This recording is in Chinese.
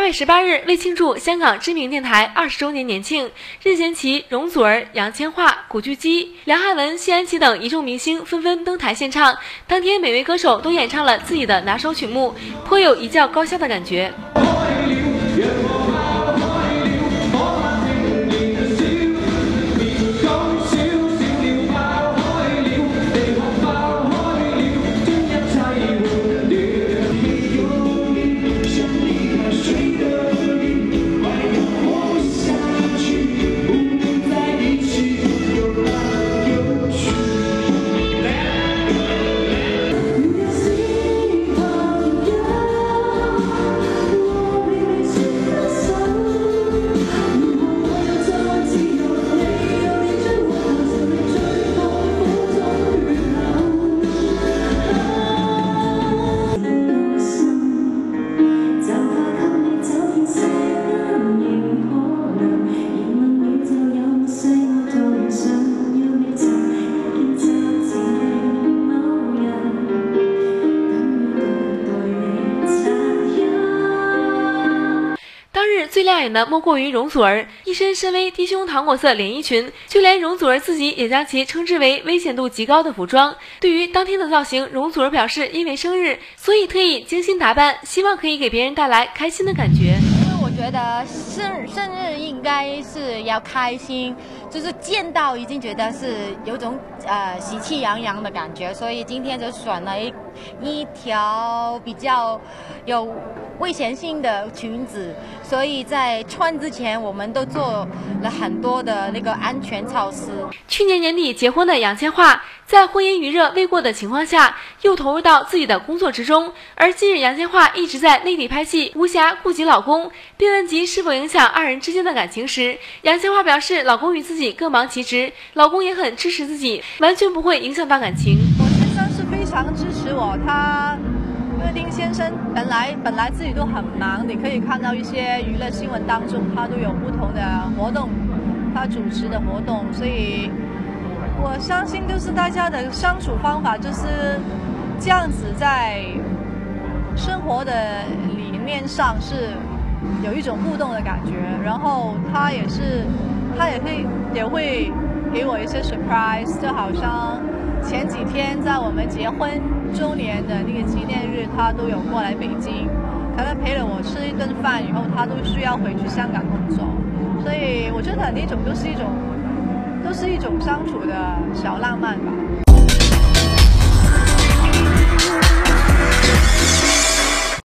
月18日，为庆祝香港知名电台20周年年庆，任贤齐、容祖儿、杨千嬅、古巨基、梁汉文、谢安琪等一众明星纷纷登台献唱。当天，每位歌手都演唱了自己的拿手曲目，颇有一较高下的感觉。最亮眼的莫过于容祖儿，一身深 V 低胸糖果色连衣裙，就连容祖儿自己也将其称之为危险度极高的服装。对于当天的造型，容祖儿表示，因为生日，所以特意精心打扮，希望可以给别人带来开心的感觉。 因为我觉得生日应该是要开心，就是见到已经觉得是有种喜气洋洋的感觉，所以今天就选了一条比较有危险性的裙子，所以在穿之前我们都做了很多的那个安全措施。 去年年底结婚的杨千嬅，在婚姻余热未过的情况下，又投入到自己的工作之中。而近日杨千嬅一直在内地拍戏，无暇顾及老公。被问及是否影响二人之间的感情时，杨千嬅表示，老公与自己各忙其职，老公也很支持自己，完全不会影响到感情。 我先生是非常支持我，因为丁先生本来自己都很忙，你可以看到一些娱乐新闻当中，他都有不同的活动，他主持的活动，所以我相信就是大家的相处方法就是这样子，在生活的理念上是有一种互动的感觉，然后他也会给我一些 surprise， 就好像前几天在我们结婚周年的那个纪念日，他都有过来北京，可能陪了我吃一顿饭以后，他都需要回去香港工作，所以我觉得那种都是一种相处的小浪漫吧。